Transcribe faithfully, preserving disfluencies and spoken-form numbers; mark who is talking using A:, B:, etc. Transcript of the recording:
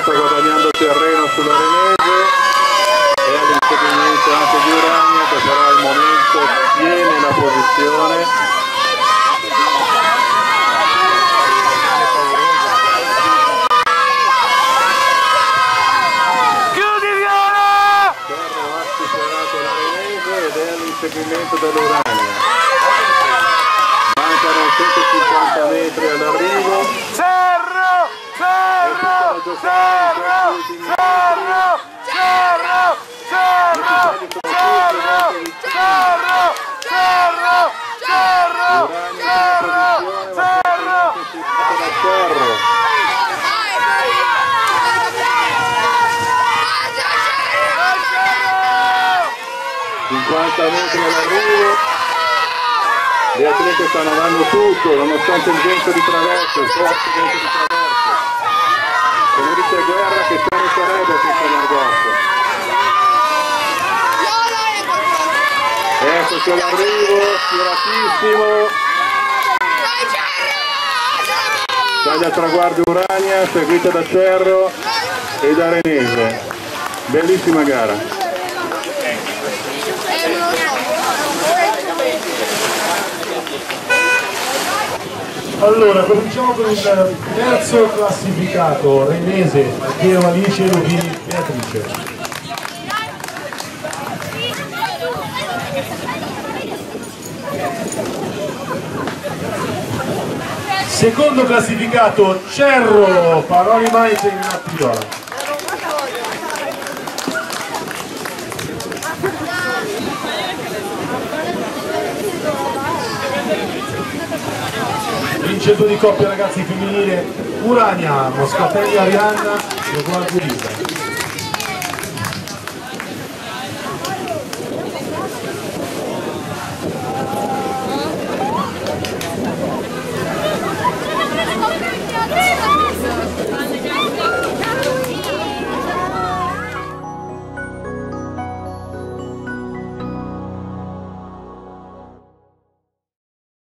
A: sta guadagnando terreno sull'Arenese e all'inseguimento anche di Urania, che però al momento tiene la posizione. Seguimento dell'Urania, mancano centocinquanta metri all'arrivo.
B: Cerro! Cerro! Cerro! Cerro! Cerro! Cerro! Cerro! Cerro! Cerro! Cerro! Cerro! Cerro!
A: cinquanta metri all'arrivo, le atlete stanno dando tutto nonostante il vento di traverso, il forte vento di traverso. Come dice Guerra che se ne sarebbe senza Margotto. Eccoci all'arrivo, tiratissimo. Taglia traguardo Urania, seguita da Cerro e da Arenese. Bellissima gara.
C: Allora, cominciamo con il terzo classificato, Arenese, Piero Alice Rubini Beatrice. Secondo classificato, Cerro, Paroli Maite in Appidola. Vincitore di coppia ragazzi femminile Urania, Moscatelli Arianna e Guardia Lisa.